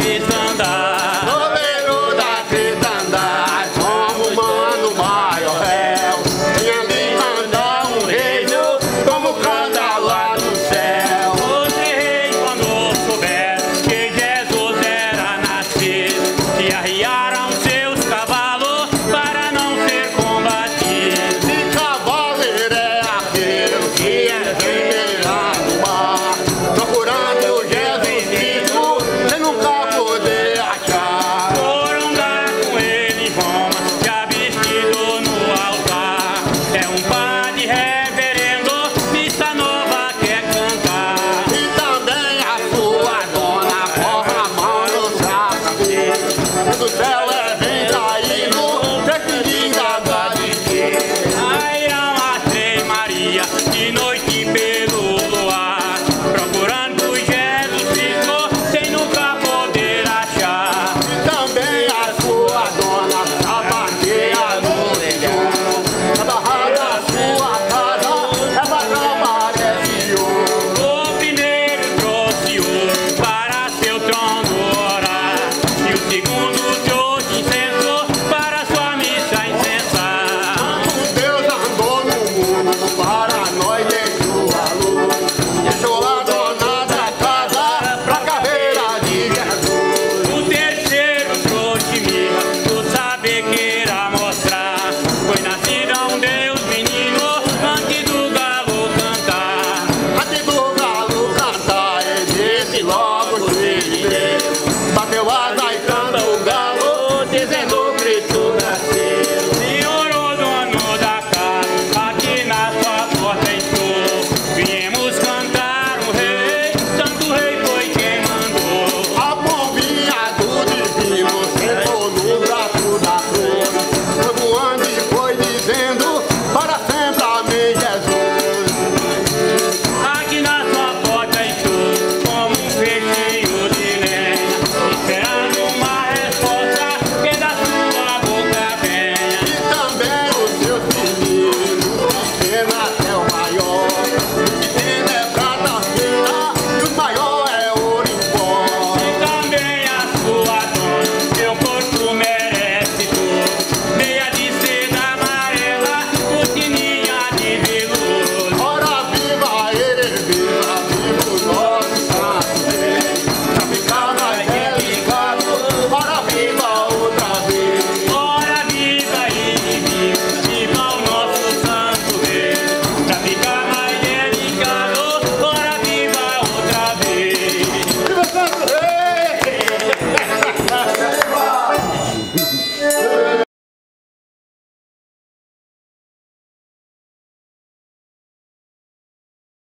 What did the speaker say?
cristandade. Goleiro da cristandade, como mano Maiorréu. E ali manda um reino, como canta lá no céu. Os reis, quando souberam que Jesus era nascido, se arriaram seus cavalos para não ser combatido. E cavaleiro é aquele que é guerreiro no mar, procurando Jesus Cristo, sem nunca poder achar. Foram dar com ele em Roma, já vestido no altar. É um padre reverendo, missa nova quer cantar. E também a sua dona forra a mão no saco. Do céu é bem caído, defendida de ti. Saíram as três Maria, de noite pelo luar, procurando Jesus Cristo, sem nunca poder achar. E também a sua dona sapateia no leão. A barraca da sua casa, essa cama parece ouro. O primeiro trouxe ouro para seu trono orar, e o segundo trouxe incenso para sua missa incensar. Deus andou no mundo, para nós deixou a luz. Deixou a dona da casa pra carreira de Jesus. O terceiro trouxe mirra, o saber queira mostrar. Foi nascido um Deus menino, antes do galo cantar. Antes do galo cantar, ele disse logo se bateu asa